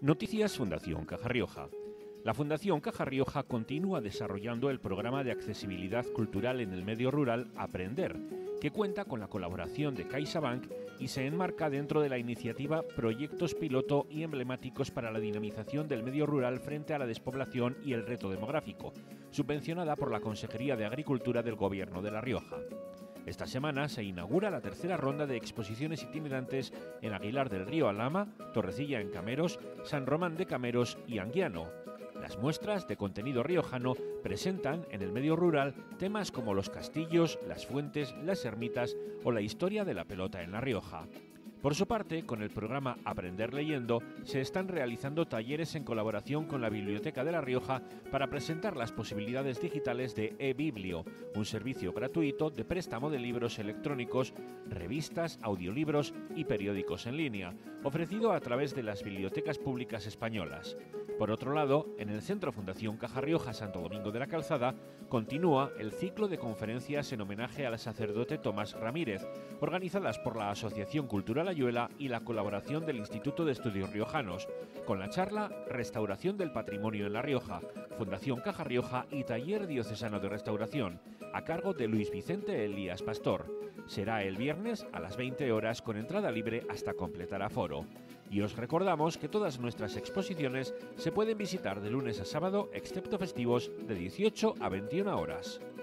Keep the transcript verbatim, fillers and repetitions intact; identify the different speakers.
Speaker 1: Noticias Fundación Caja Rioja. La Fundación Caja Rioja continúa desarrollando el programa de accesibilidad cultural en el medio rural Aprender, que cuenta con la colaboración de CaixaBank y se enmarca dentro de la iniciativa Proyectos Piloto y Emblemáticos para la Dinamización del Medio Rural frente a la Despoblación y el Reto Demográfico, subvencionada por la Consejería de Agricultura del Gobierno de La Rioja. Esta semana se inaugura la tercera ronda de exposiciones itinerantes en Aguilar del Río Alhama, Torrecilla en Cameros, San Román de Cameros y Anguiano. Las muestras de contenido riojano presentan en el medio rural temas como los castillos, las fuentes, las ermitas o la historia de la pelota en La Rioja. Por su parte, con el programa Aprender Leyendo, se están realizando talleres en colaboración con la Biblioteca de La Rioja para presentar las posibilidades digitales de eBiblio, un servicio gratuito de préstamo de libros electrónicos, revistas, audiolibros y periódicos en línea, ofrecido a través de las bibliotecas públicas españolas. Por otro lado, en el Centro Fundación Caja Rioja Santo Domingo de la Calzada continúa el ciclo de conferencias en homenaje al sacerdote Tomás Ramírez, organizadas por la Asociación Cultural Ayuela y la colaboración del Instituto de Estudios Riojanos, con la charla Restauración del Patrimonio en La Rioja, Fundación Caja Rioja y Taller Diocesano de Restauración, a cargo de Luis Vicente Elías Pastor. Será el viernes a las veinte horas con entrada libre hasta completar aforo. Y os recordamos que todas nuestras exposiciones se pueden visitar de lunes a sábado, excepto festivos, de dieciocho a veintiuna horas.